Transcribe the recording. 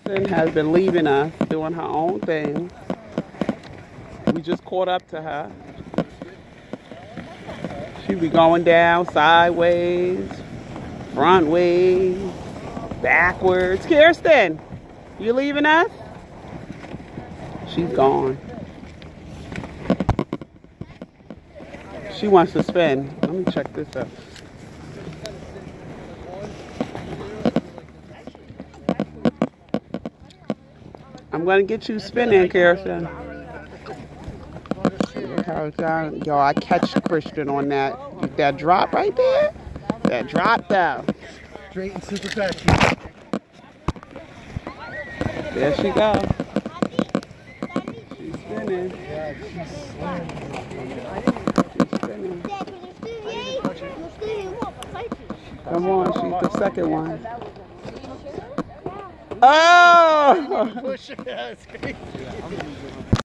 Khiersten has been leaving us, doing her own thing. We just caught up to her. She be going down sideways, front ways, backwards. Khiersten, you leaving us? She's gone. She wants to spin. Let me check this out. I'm gonna get you spinning, Khiersten. Look how it's down. Yo, I catch Khiersten on that drop right there. That drop though. Straight and super fast. There she goes. She's spinning. Yeah, she's spinning. Come on, she's the second one. Oh! push it. That's crazy.